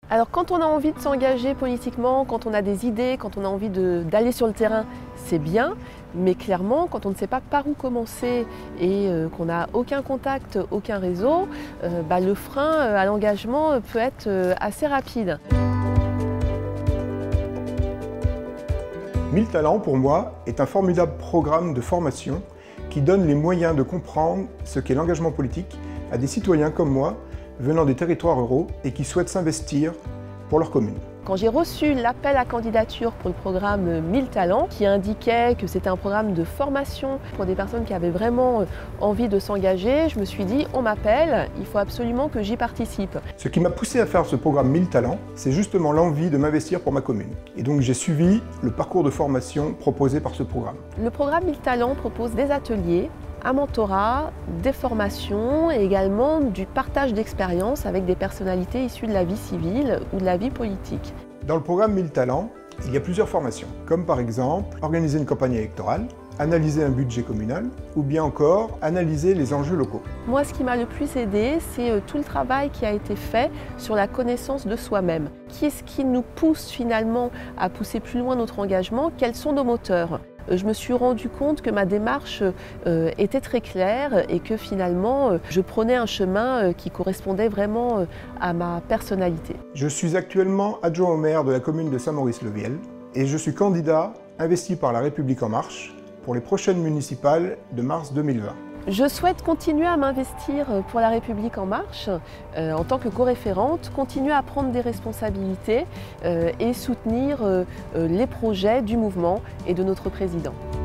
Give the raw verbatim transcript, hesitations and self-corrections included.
Alors quand on a envie de s'engager politiquement, quand on a des idées, quand on a envie d'aller sur le terrain, c'est bien, mais clairement quand on ne sait pas par où commencer et euh, qu'on n'a aucun contact, aucun réseau, euh, bah, le frein euh, à l'engagement peut être euh, assez rapide. mille talents, pour moi, est un formidable programme de formation qui donne les moyens de comprendre ce qu'est l'engagement politique à des citoyens comme moi, venant des territoires ruraux et qui souhaitent s'investir pour leur commune. Quand j'ai reçu l'appel à candidature pour le programme mille talents, qui indiquait que c'était un programme de formation pour des personnes qui avaient vraiment envie de s'engager, je me suis dit, on m'appelle, il faut absolument que j'y participe. Ce qui m'a poussé à faire ce programme mille talents, c'est justement l'envie de m'investir pour ma commune. Et donc j'ai suivi le parcours de formation proposé par ce programme. Le programme mille talents propose des ateliers, un mentorat, des formations et également du partage d'expériences avec des personnalités issues de la vie civile ou de la vie politique. Dans le programme mille talents, il y a plusieurs formations, comme par exemple organiser une campagne électorale, analyser un budget communal ou bien encore analyser les enjeux locaux. Moi, ce qui m'a le plus aidé, c'est tout le travail qui a été fait sur la connaissance de soi-même. Qui est-ce qui nous pousse finalement à pousser plus loin notre engagement? Quels sont nos moteurs? Je me suis rendu compte que ma démarche euh, était très claire et que finalement euh, je prenais un chemin euh, qui correspondait vraiment euh, à ma personnalité. Je suis actuellement adjoint au maire de la commune de Saint-Maurice-le-Viel et je suis candidat investi par La République En Marche pour les prochaines municipales de mars deux mille vingt. Je souhaite continuer à m'investir pour La République En Marche euh, en tant que co-référente, continuer à prendre des responsabilités euh, et soutenir euh, les projets du mouvement et de notre président.